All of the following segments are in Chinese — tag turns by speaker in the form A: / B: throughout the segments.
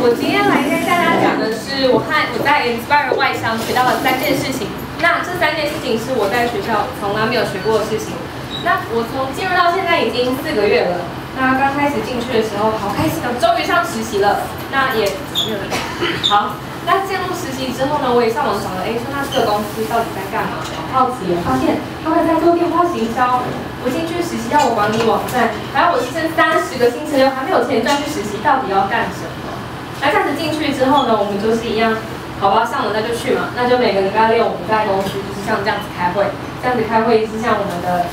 A: 我今天来跟大家讲的是我在 Inspire 外商学到的3件事情。那这3件事情是我在学校从来没有学过的事情。那我从进入到现在已经4个月了。那刚开始进去的时候，好开心哦，终于上实习了。那也没有人好。那进入实习之后呢，我也上网找了，说那这个公司到底在干嘛？好奇了，发现他们在做电话行销。我进去实习要我管理网站，还要我牺牲30个星期六还没有钱赚去实习，到底要干什么？那这样子进去之后呢，我们就是一样，好吧，上了那就去嘛，那就每个礼拜六我们在公司就是像这样子开会，这样子开会是向我们的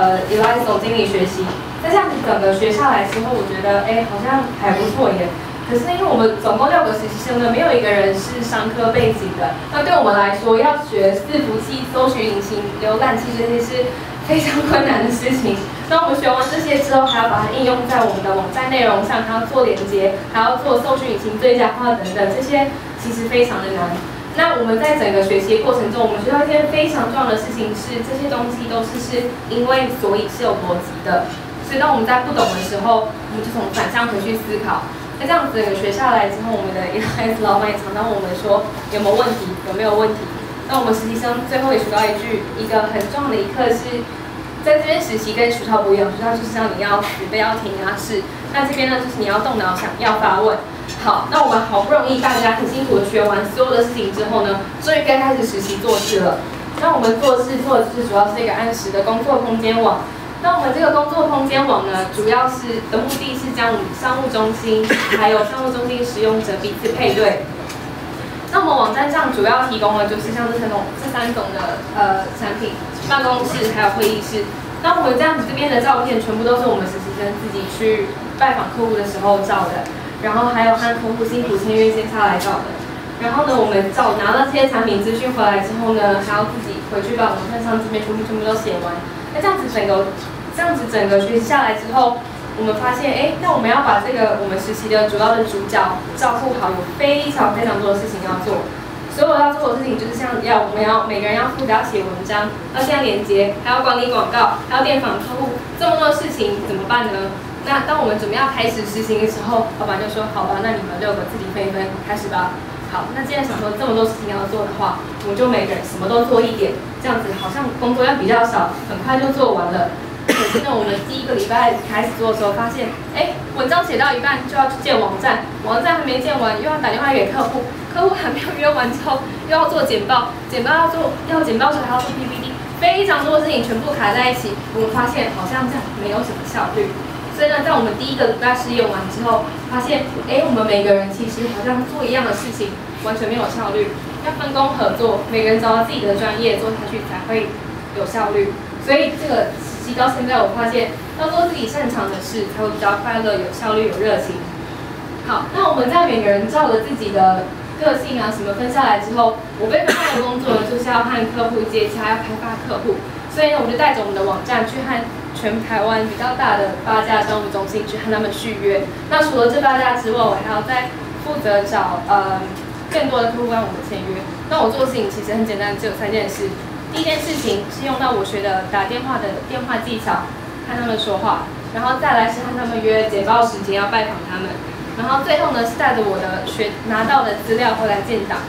A: Eli 总经理学习。那这样子整个学下来之后，我觉得好像还不错耶。可是因为我们总共6个实习生呢，没有一个人是商科背景的。那对我们来说，要学伺服器、搜寻引擎、浏览器这些是非常困难的事情。那我们学完这些之后，还要把它应用在我们的网站内容上，还要做连接，还要做搜寻引擎最佳化等等，这些其实非常的难。那我们在整个学习过程中，我们学到一件非常重要的事情是，这些东西都是因为所以是有逻辑的。所以当我们在不懂的时候，我们就从反向回去思考。那这样子学下来之后，我们的 ES 老板也常常问我们说有没有问题，有没有问题。那我们实习生最后也学到一个很重要的一课是，在这边实习跟学校不一样，学校就是让你要准备要听啊试，那这边呢就是你要动脑想，要发问。好，那我们好不容易大家很辛苦的学完所有的事情之后呢，终于该开始实习做事了。那我们做的就是主要是一个按时的工作空间网。那我们这个工作空间网呢，主要的目的是将我们商务中心还有商务中心使用者彼此配对。那我们网站上主要提供的就是像这3种的产品，办公室还有会议室。那我们这样子这边的照片全部都是我们实习生自己去拜访客户的时候照的，然后还有和客户辛苦签约接下来照的。然后呢，我们拿到这些产品资讯回来之后呢，还要自己回去把网站上这边全部都写完。那这样子整个学习下来之后，我们发现，那我们要把这个我们实习的主要的主角照顾好，有非常非常多的事情要做。所有要做的事情就是我们要每个人要负责要写文章，要建连结，还要管理广告，还要电访客户，这么多的事情怎么办呢？那当我们准备要开始实行的时候，老板就说：“好吧，那你们6个自己分一分，开始吧。”好，那既然想说这么多事情要做的话，我们就每个人什么都做一点，这样子好像工作量比较少，很快就做完了。可是呢，我们第1个礼拜开始做的时候，发现，文章写到一半就要去建网站，网站还没建完，又要打电话给客户，客户还没有约完之后，又要做简报，简报要简报时还要做 PPT， 非常多的事情全部卡在一起，我们发现好像这样没有什么效率。所以呢，在我们第1个礼拜试验完之后，发现，我们每个人其实好像做一样的事情，完全没有效率。要分工合作，每个人找到自己的专业做下去才会有效率。所以这个实习到现在，我发现要做自己擅长的事，才会比较快乐、有效率、有热情。好，那我们在每个人照着自己的个性啊什么分下来之后，我被分到的工作呢，就是要和客户接洽，要开发客户。所以呢，我就带着我们的网站去和全台湾比较大的8家商务中心去和他们续约。那除了这8家之外，我还要再负责找更多的客户让我们签约。那我做的事情其实很简单，只有3件事。第1件事情是用到我学的打电话的电话技巧，和他们说话，然后再来是和他们约简报时间要拜访他们，然后最后呢是带着我的拿到的资料回来建档。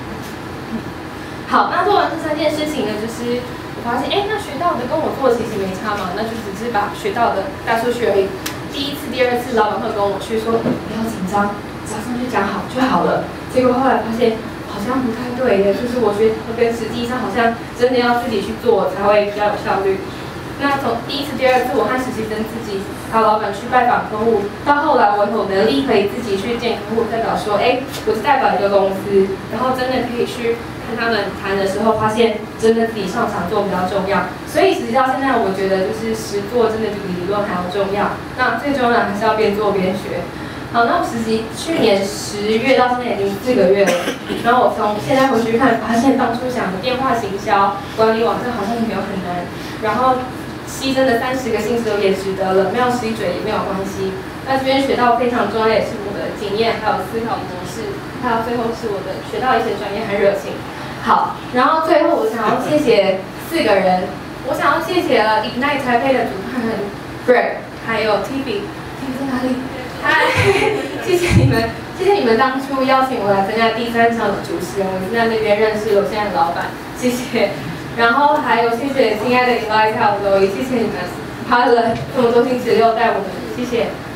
A: 好，那做完这3件事情呢，就是我发现，那学到的跟我做的其实没差嘛，那就只是把学到的带出去而已。第1次、第2次，老板会跟我去说，不要紧张，只要上去讲好就好了。结果后来发现，好像不太对耶，就是我觉得跟实际上好像真的要自己去做才会比较有效率。那从第1次、第2次，我和实习生自己还有老板去拜访客户，到后来我有能力可以自己去见客户，代表说，我是代表一个公司，然后真的可以去跟他们谈的时候，发现真的自己上场做比较重要。所以实际到现在，我觉得就是实做真的比理论还要重要。那最重要的还是要边做边学。好，那我实习去年10月到现在已经4个月了，然后我从现在回去看，发现当初想的电话行销、管理网站好像也没有很难，然后牺牲的30个星期都也值得了，没有吸嘴也没有关系。那这边学到非常重要的也是我的经验，还有思考模式，还有最后是我的学到一些专业和热情。好，然后最后我想要谢谢4个人，我想要谢谢了 Ignite 台北的主办人 Greg， 还有 Tiffy 在哪里？ 嗨，谢谢你们，谢谢你们当初邀请我来参加第3场的主持人，我是在那边认识我现在的老板，谢谢。然后还有谢谢亲爱的 Invite 还有罗伊，谢谢你们花了这么多心血又带我们，谢谢。